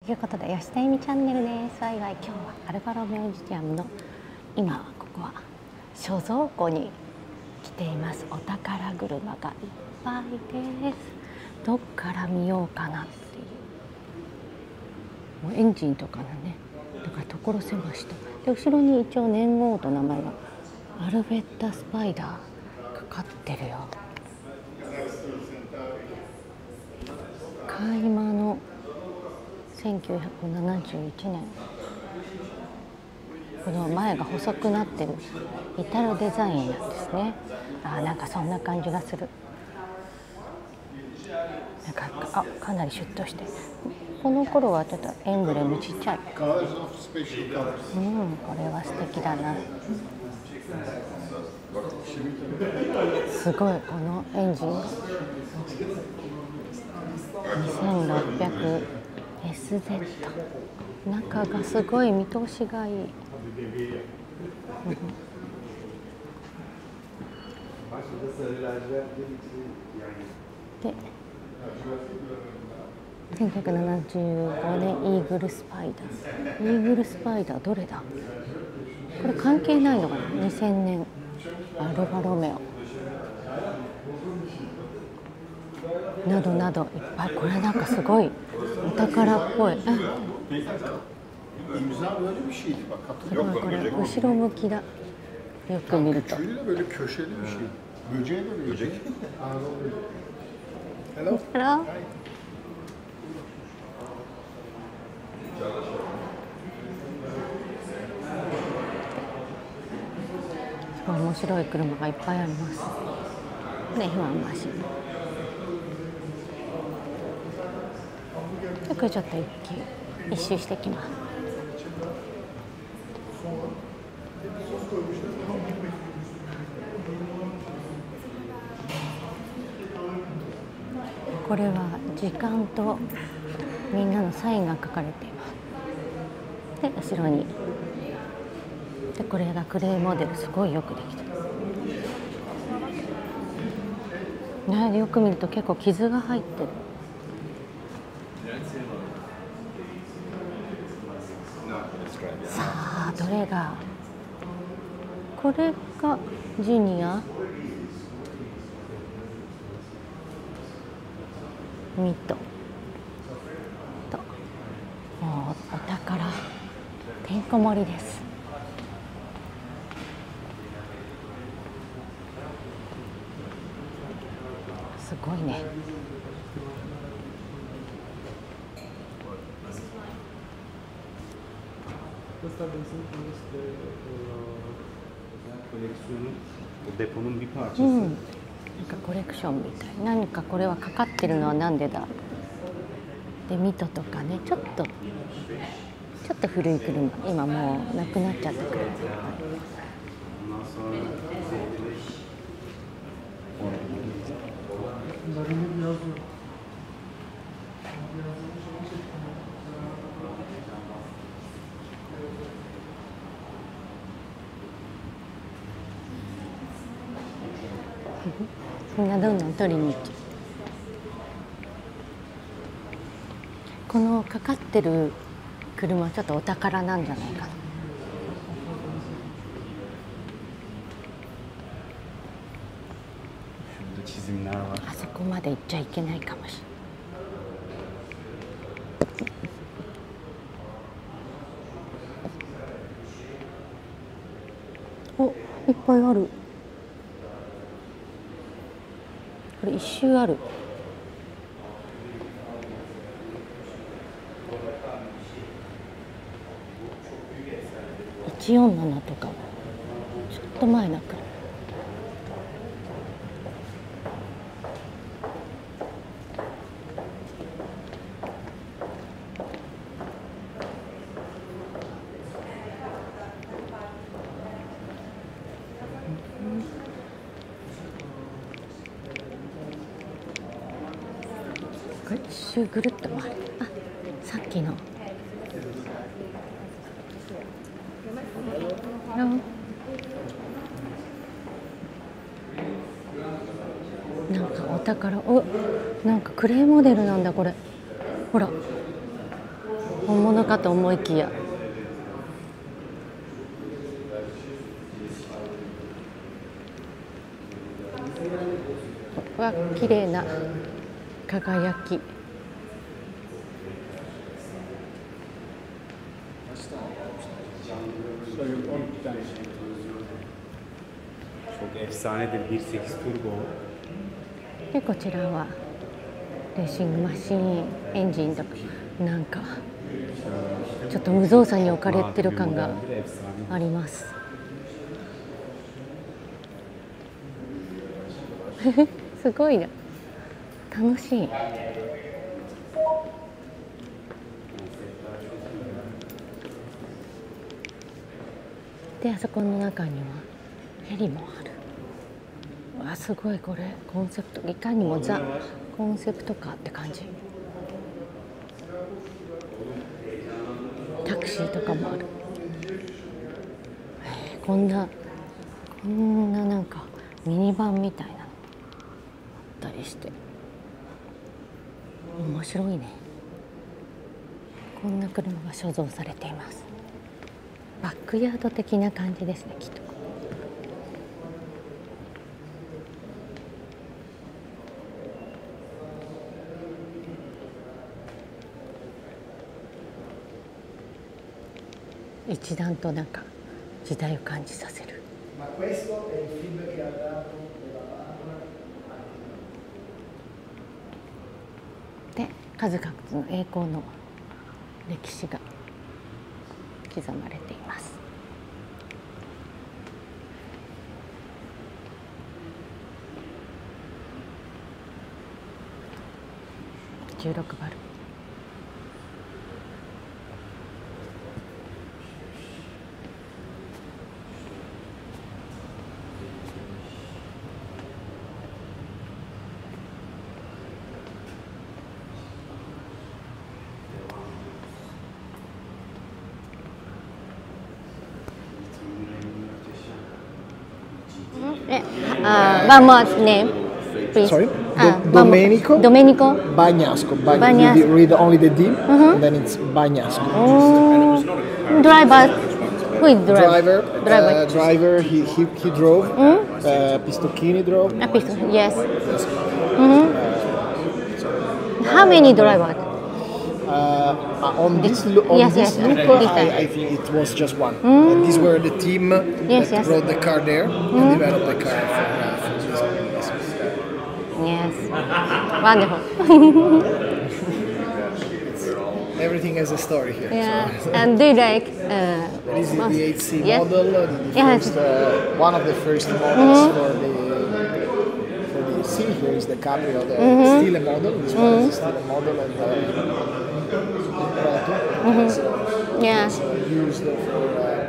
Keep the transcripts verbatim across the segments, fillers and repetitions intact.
ということで吉田由美チャンネルです。わいわい、今日はアルファロメオミュージアムの今はここは所蔵庫に来ています。お宝車がいっぱいです。どっから見ようかなっていう、もうエンジンとかのね、だから所狭しと。で後ろに一応年号と名前がアルフェッタスパイダーかかってるよ。買い間のせんきゅうひゃくななじゅういちねん、この前が細くなってるイタロデザインなんですね。あ、なんかそんな感じがする。なんかあかなりシュッとして、この頃はちょっとエンブレムちっちゃい。うん、これは素敵だな。すごい、このエンジンが にせんろっぴゃくエスゼット、 中がすごい見通しがいい。でせんきゅうひゃくななじゅうごねんイーグルスパイダー、イーグルスパイダーどれだこれ、関係ないのかな。にせんねんアルファロメオなどなどいっぱい。これなんかすごいお宝っぽい。すごい、これ後ろ向きだ。よく見ると。Hello。すごい面白い車がいっぱいあります。ね、ファンマシン。これちょっと一周一周してきます。これは時間とみんなのサインが書かれています。で後ろにでこれがクレーモデル、すごいよくできてる、ね、よく見ると結構傷が入ってる。さあどれが、これがジュニアミッドと、もうお宝てんこ盛りです。すごいね。うん、なんかコレクションみたい。何かこれはかかってるのはなんでだ。でミトとかね、ちょっとちょっと古い車、今もうなくなっちゃったから。みんなどんどん取りに行っちゃう。このかかってる車ちょっとお宝なんじゃないかな。あそこまで行っちゃいけないかもしれない。お、いっぱいある。これ一周ある。いちよんななとかちょっと前だから。これ一周ぐるっと回る。あ、さっきの。なんかお宝、お、なんかクレーモデルなんだこれ。ほら、 本物かと思いきや。わ、綺麗な輝き。でこちらはレーシングマシーン、エンジンとか、なんかちょっと無造作に置かれてる感があります。すごいな、楽しい。であそこの中にはヘリもある。わあすごい、これコンセプト、いかにもザコンセプトカーって感じ。タクシーとかもある。へえ、こんなこんななんかミニバンみたいなのあったりして面白いね。こんな車が所蔵されています。バックヤード的な感じですね、きっと。一段となんか時代を感じさせる。で数々の栄光の歴史が刻まれています。じゅうろくバル。Uh, one more name, please. Sorry? Uh, Do- Domenico? Domenico Bagnasco. Bag- Bagnasco. You read only the D, Mhm. and then it's Bagnasco. Oh, driver. Who is driver? Driver, Driver. uh, driver. He he, he drove. Uh, Pistocchini drove. A pistol. Yes. Mhm. How many drivers? Uh, on this lo- on Yes, this yes, loop, this I, time. I think it was just one. And these were the team Yes, that yes. brought the car there and developed the car for, uh, for this. Yes. Wonderful. Everything has a story here. Yeah. So. And do you like? Uh, This is the eight C yes. model, uh, the, the Yes. first, uh, one of the first models for the for the C. Here is the Caprio, the still a model. This one is still a model, and uh, so Yeah. it's uh, used for uh,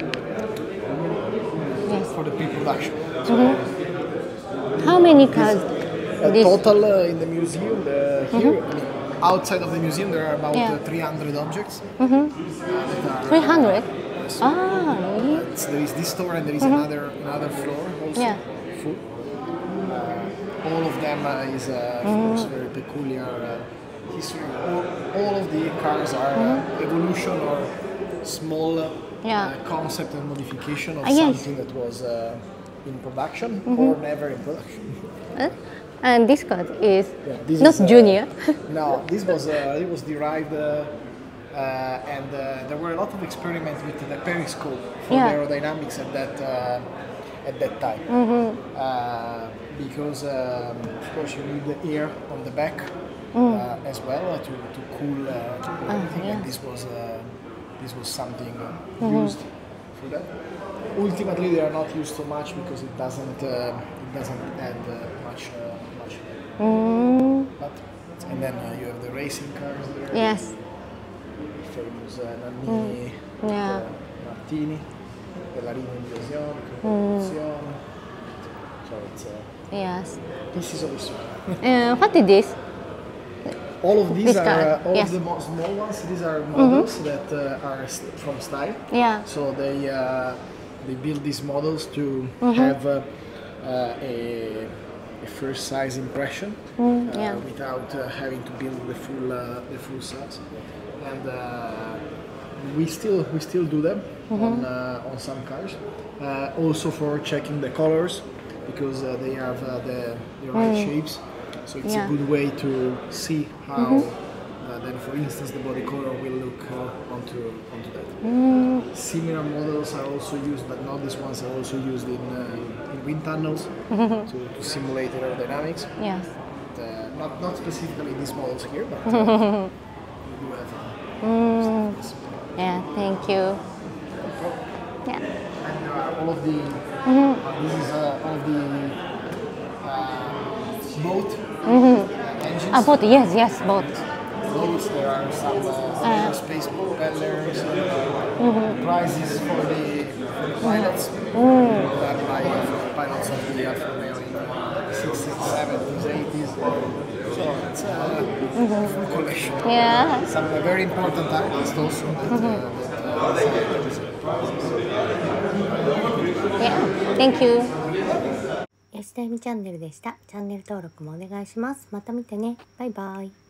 Yes. for the pre-production. How many cars? Uh, This. total uh, in the museum uh, here, I mean, outside of the museum, there are about Yeah. uh, three hundred objects. Uh, that are, Three hundred. yes. Ah, really? So there is this store and there is another another floor also Yeah. full. Uh, all of them uh, is uh, of course very peculiar uh, history. All, all of the cars are uh, evolution or small uh, Yeah. uh, concept and modification of Ah, yes. something that was uh, in production or never in production. Huh? And this car is Yeah, this not is, uh, junior. No, this was uh, it was derived, uh, uh, and uh, there were a lot of experiments with the periscope for Yeah. the aerodynamics at that uh, at that time. Uh, because um, of course you need the air on the back uh, as well uh, to, to cool, uh, to cool everything, yeah. and this was uh, this was something uh, used for that. Ultimately, they are not used so much because it doesn't uh, it doesn't add uh, much uh, much. Mm, But, and then uh, you have the racing cars there. yes. Famous uh, Nannini, Yeah. uh, Martini, Pellarini Invasione, Competizione. So it's uh, Yes. pieces of history. Uh, what is this? All of these This are car, uh, all yes. of the mo- small ones. These are models that uh, are st- from Style. Yeah. So they uh, they build these models to have uh, uh, a, a first size impression uh, yeah. without uh, having to build the full uh, the full size. And uh, we still we still do them on uh, on some cars. Uh, also for checking the colors because uh, they have uh, the, the right shapes. So it's Yeah. a good way to see how uh, then, for instance, the body color will look uh, onto onto that. Similar models are also used, but not these ones. Are also used in uh, in wind tunnels to, to simulate aerodynamics. Yes. But, uh, not not specifically these models here, but uh, we do have. Uh, Mm. this. Yeah, thank you. Yeah. And uh, all of the uh, this is uh, all of the uh, boat uh, engines. Ah, both. Yes, yes, both. Boats. There are some uh, aerospace propellers. Uh, Prizes for the, for the pilots. Done by uh, pilots of the Alfa Romeo in the sixties, seventies, eighties. So it's a full collection. Yeah. Some uh, very important artists also that, uh, that uh, receive prizes. Yeah. Thank you.安田美チャンネルでした。チャンネル登録もお願いします。また見てね。バイバイ。